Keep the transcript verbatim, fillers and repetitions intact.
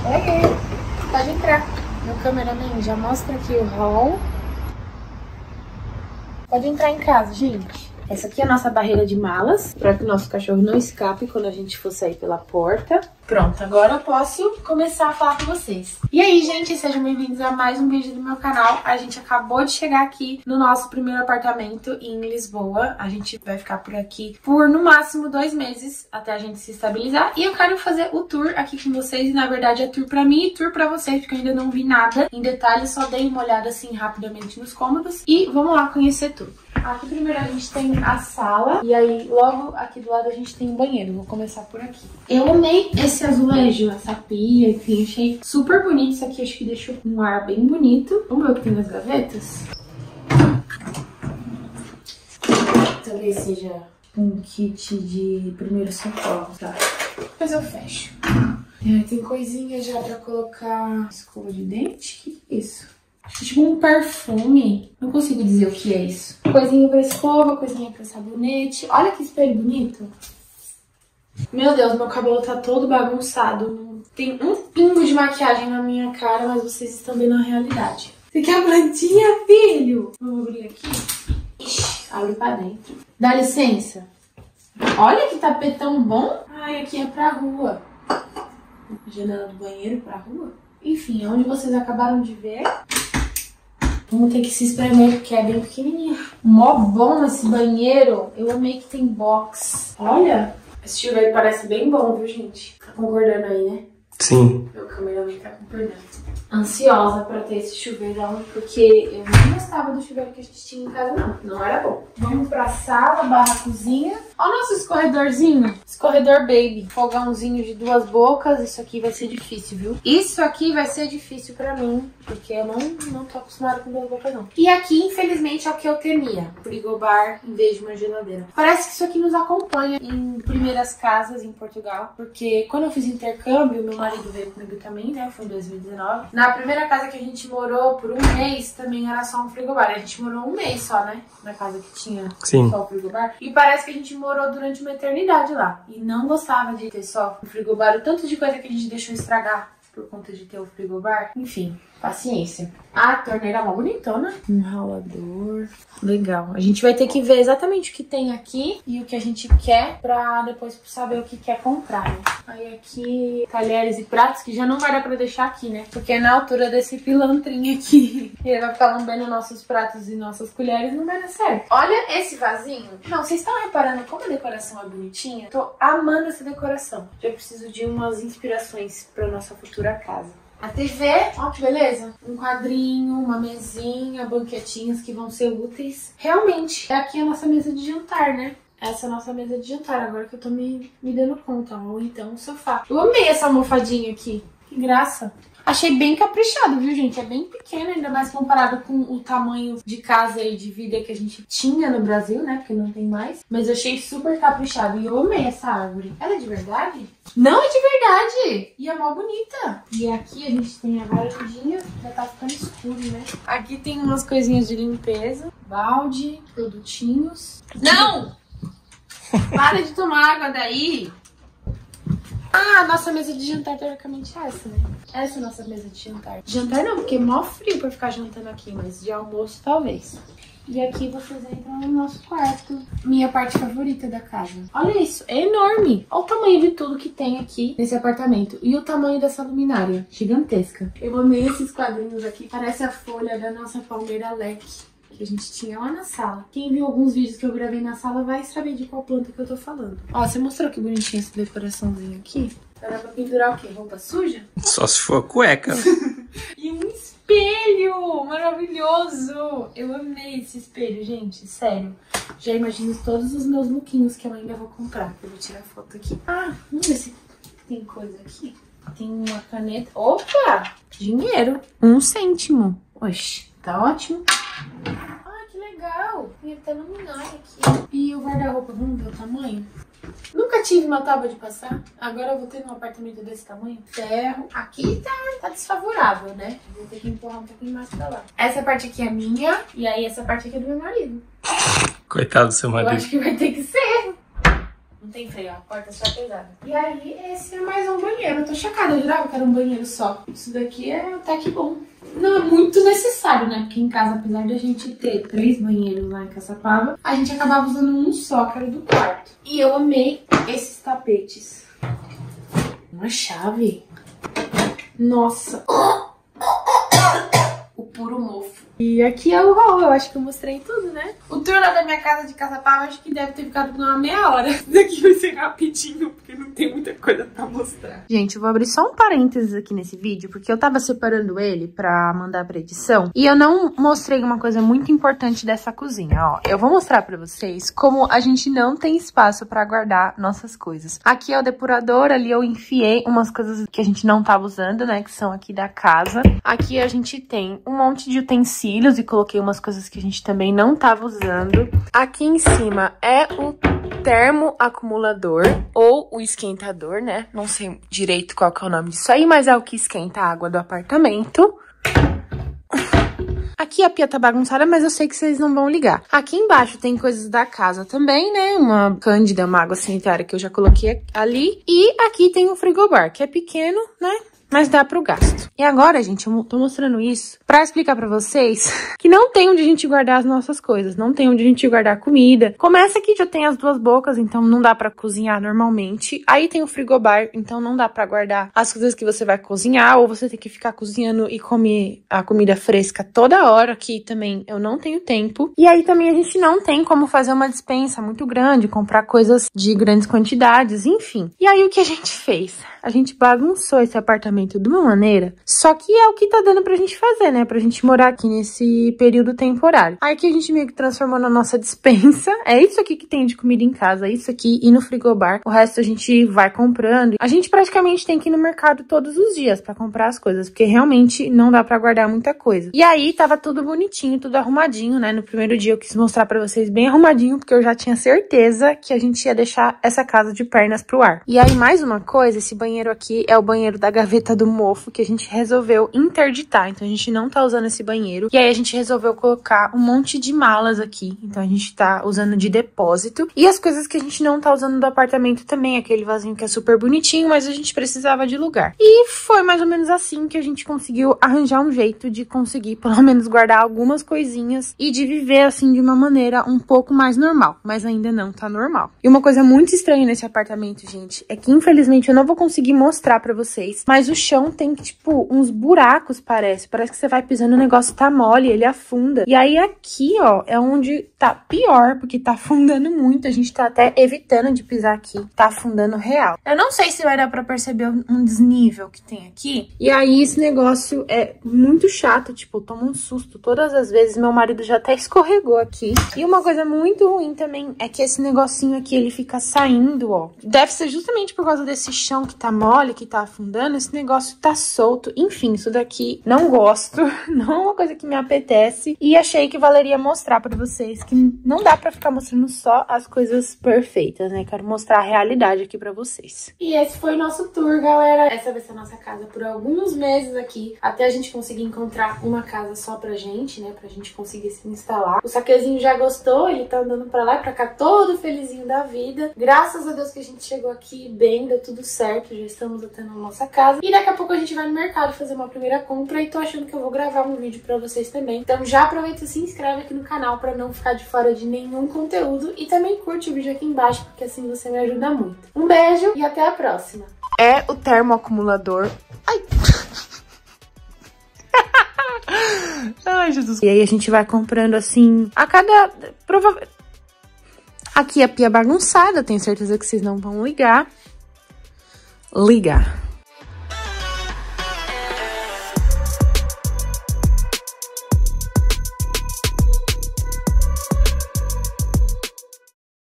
Oi, pode entrar. Meu cameraman já mostra aqui o hall. Pode entrar em casa, gente. Essa aqui é a nossa barreira de malas, para que o nosso cachorro não escape quando a gente for sair pela porta. Pronto, agora eu posso começar a falar com vocês. E aí, gente, sejam bem-vindos a mais um vídeo do meu canal. A gente acabou de chegar aqui no nosso primeiro apartamento em Lisboa. A gente vai ficar por aqui por, no máximo, dois meses, até a gente se estabilizar. E eu quero fazer o tour aqui com vocês. E, na verdade, é tour pra mim e tour pra vocês, porque eu ainda não vi nada em detalhes. Só dei uma olhada, assim, rapidamente nos cômodos. E vamos lá conhecer tudo. Aqui primeiro a gente tem a sala e aí logo aqui do lado a gente tem o banheiro. Vou começar por aqui. Eu amei esse azulejo, essa pia, enfim, achei super bonito. Isso aqui acho que deixou um ar bem bonito. Vamos ver o que tem nas gavetas? Talvez seja um kit de primeiro socorro, tá? Depois eu fecho. É, tem coisinha já pra colocar escova de dente. O que é isso? Tipo um perfume. Não consigo dizer o que é isso. Coisinha pra escova, coisinha pra sabonete. Olha que espelho bonito. Meu Deus, meu cabelo tá todo bagunçado. Não tem um pingo de maquiagem na minha cara, mas vocês estão vendo a realidade. Você quer a plantinha, filho? Vamos abrir aqui. Ixi, abre pra dentro. Dá licença. Olha que tapetão bom. Ai, aqui é pra rua. Janela do banheiro pra rua. Enfim, é onde vocês acabaram de ver. Vamos ter que se espremer porque é bem pequenininho. Mó bom esse banheiro. Eu amei que tem box. Olha, esse chuveiro parece bem bom, viu, gente? Tá concordando aí, né? Sim. Meu cameraman tá concordando. Ansiosa pra ter esse chuveirão, porque eu não gostava do chuveiro que a gente tinha em casa, não. Não era bom. Vamos pra sala, barra cozinha. Olha o nosso escorredorzinho. Escorredor baby. Fogãozinho de duas bocas. Isso aqui vai ser difícil, viu? Isso aqui vai ser difícil pra mim, porque eu não, não tô acostumada com duas bocas, não. E aqui, infelizmente, é o que eu temia. Frigobar em vez de uma geladeira. Parece que isso aqui nos acompanha em primeiras casas em Portugal, porque quando eu fiz intercâmbio, meu marido veio comigo também, né? Foi em dois mil e dezenove. Na primeira casa que a gente morou por um mês, também era só um frigobar. A gente morou um mês só, né? Na casa que tinha Sim. Só o frigobar. E parece que a gente morou durante uma eternidade lá. E não gostava de ter só o frigobar. O tanto de coisa que a gente deixou estragar por conta de ter o frigobar. Enfim, paciência. A torneira é uma bonitona. Um ralador. Legal. A gente vai ter que ver exatamente o que tem aqui e o que a gente quer pra depois saber o que quer comprar, né? Aí aqui, talheres e pratos que já não vai dar pra deixar aqui, né? Porque na altura desse pilantrinho aqui, ele vai ficar lambendo nossos pratos e nossas colheres, não vai dar certo. Olha esse vasinho. Não, vocês estão reparando como a decoração é bonitinha? Tô amando essa decoração. Já preciso de umas inspirações pra nossa futura casa. A T V, ó que beleza. Um quadrinho, uma mesinha, banquetinhas que vão ser úteis. Realmente, é aqui a nossa mesa de jantar, né? Essa é a nossa mesa de jantar, agora que eu tô me, me dando conta. Ou então o sofá. Eu amei essa almofadinha aqui. Que graça. Achei bem caprichado, viu, gente? É bem pequeno, ainda mais comparado com o tamanho de casa e de vida que a gente tinha no Brasil, né? Porque não tem mais. Mas eu achei super caprichado. E eu amei essa árvore. Ela é de verdade? Não é de verdade! E é mó bonita. E aqui a gente tem a varandinha. Já tá ficando escuro, né? Aqui tem umas coisinhas de limpeza. Balde, produtinhos. Não! Para de tomar água daí! Ah, a nossa mesa de jantar teoricamente é essa, né? Essa é a nossa mesa de jantar. De jantar não, porque é mó frio pra ficar jantando aqui, mas de almoço talvez. E aqui vocês entram no nosso quarto. Minha parte favorita da casa. Olha isso, é enorme. Olha o tamanho de tudo que tem aqui nesse apartamento. E o tamanho dessa luminária, gigantesca. Eu amei esses quadrinhos aqui. Parece a folha da nossa palmeira leque que a gente tinha lá na sala. Quem viu alguns vídeos que eu gravei na sala vai saber de qual planta que eu tô falando. Ó, você mostrou que bonitinha essa decoraçãozinha aqui? Dá pra pendurar o quê? Roupa suja? Só se for cueca. E um espelho maravilhoso! Eu amei esse espelho, gente, sério. Já imagino todos os meus lookinhos que eu ainda vou comprar. Eu vou tirar foto aqui. Ah, vamos ver se tem coisa aqui. Tem uma caneta. Opa! Dinheiro. Um cêntimo. Oxe, tá ótimo. Ah, que legal. Tem até luminária aqui. E o guarda-roupa, vamos ver o tamanho? Nunca tive uma tábua de passar. Agora eu vou ter num apartamento desse tamanho. Ferro. Aqui tá, tá desfavorável, né? Vou ter que empurrar um pouquinho mais pra lá. Essa parte aqui é minha. E aí essa parte aqui é do meu marido. Coitado do seu marido. Eu acho que vai ter que ser. Não tem freio, a porta só é pesada. E aí esse é mais um banheiro. banheiro. Eu tô chocada, eu jurava que era um banheiro só. Isso daqui é até que bom. Não é muito necessário, né? Porque em casa, apesar de a gente ter três banheiros lá em Caçapava, a gente acabava usando um só, que era do quarto. E eu amei esses tapetes. Uma chave. Nossa. O puro mofo. E aqui é o hall, eu acho que eu mostrei tudo, né? O tour lá da minha casa de Caçapava, acho que deve ter ficado por uma meia hora. Isso daqui vai ser rapidinho, porque não tem muita coisa pra mostrar. Gente, eu vou abrir só um parênteses aqui nesse vídeo, porque eu tava separando ele pra mandar pra edição. E eu não mostrei uma coisa muito importante dessa cozinha, ó. Eu vou mostrar pra vocês como a gente não tem espaço pra guardar nossas coisas. Aqui é o depurador, ali eu enfiei umas coisas que a gente não tava usando, né? Que são aqui da casa. Aqui a gente tem um monte de utensílios e coloquei umas coisas que a gente também não tava usando. Aqui em cima é o termoacumulador ou o esquentador, né? Não sei direito qual que é o nome disso aí, mas é o que esquenta a água do apartamento. Aqui a pia tá bagunçada, mas eu sei que vocês não vão ligar. Aqui embaixo tem coisas da casa também, né? Uma cândida, uma água sanitária que eu já coloquei ali. E aqui tem um frigobar, que é pequeno, né? Mas dá pro gasto. E agora, gente, eu tô mostrando isso pra explicar pra vocês que não tem onde a gente guardar as nossas coisas. Não tem onde a gente guardar comida. Começa aqui, já tem as duas bocas, então não dá pra cozinhar normalmente. Aí tem o frigobar, então não dá pra guardar as coisas que você vai cozinhar. Ou você tem que ficar cozinhando e comer a comida fresca toda hora. Aqui também eu não tenho tempo. E aí também a gente não tem como fazer uma despensa muito grande, comprar coisas de grandes quantidades, enfim. E aí o que a gente fez? A gente bagunçou esse apartamento de uma maneira, só que é o que tá dando pra gente fazer, né? Pra gente morar aqui nesse período temporário. Aí que a gente meio que transformou na nossa despensa. É isso aqui que tem de comida em casa, é isso aqui e no frigobar. O resto a gente vai comprando. A gente praticamente tem que ir no mercado todos os dias pra comprar as coisas, porque realmente não dá pra guardar muita coisa. E aí tava tudo bonitinho, tudo arrumadinho, né? No primeiro dia eu quis mostrar pra vocês bem arrumadinho, porque eu já tinha certeza que a gente ia deixar essa casa de pernas pro ar. E aí mais uma coisa, esse banheiro aqui é o banheiro da gaveta do mofo, que a gente resolveu interditar, então a gente não tá usando esse banheiro, e aí a gente resolveu colocar um monte de malas aqui, então a gente tá usando de depósito, e as coisas que a gente não tá usando do apartamento também, aquele vasinho que é super bonitinho, mas a gente precisava de lugar. E foi mais ou menos assim que a gente conseguiu arranjar um jeito de conseguir pelo menos guardar algumas coisinhas e de viver assim de uma maneira um pouco mais normal, mas ainda não tá normal. E uma coisa muito estranha nesse apartamento, gente, é que infelizmente eu não vou conseguir mostrar pra vocês, mas o chão tem, tipo, uns buracos, parece. Parece que você vai pisando, o negócio tá mole, ele afunda. E aí aqui, ó, é onde tá pior, porque tá afundando muito. A gente tá até evitando de pisar aqui. Tá afundando real. Eu não sei se vai dar pra perceber um desnível que tem aqui. E aí esse negócio é muito chato, tipo, eu tomo um susto todas as vezes. Meu marido já até escorregou aqui. E uma coisa muito ruim também é que esse negocinho aqui, ele fica saindo, ó. Deve ser justamente por causa desse chão que tá mole, que tá afundando, esse negócio tá solto. Enfim, isso daqui não gosto, não é uma coisa que me apetece. E achei que valeria mostrar pra vocês que não dá pra ficar mostrando só as coisas perfeitas, né? Quero mostrar a realidade aqui pra vocês. E esse foi o nosso tour, galera. Essa vai ser a nossa casa por alguns meses aqui, até a gente conseguir encontrar uma casa só pra gente, né? Pra gente conseguir se instalar. O Saquezinho já gostou, ele tá andando pra lá e pra cá todo felizinho da vida. Graças a Deus que a gente chegou aqui bem, deu tudo certo, já estamos até na nossa casa. E daqui a pouco a gente vai no mercado fazer uma primeira compra e tô achando que eu vou gravar um vídeo pra vocês também. Então já aproveita e se inscreve aqui no canal pra não ficar de fora de nenhum conteúdo e também curte o vídeo aqui embaixo, porque assim você me ajuda muito. Um beijo e até a próxima! É o termoacumulador... Ai... Ai, Jesus. E aí a gente vai comprando assim, a cada... Provavelmente... Aqui a pia bagunçada, tenho certeza que vocês não vão ligar. Ligar.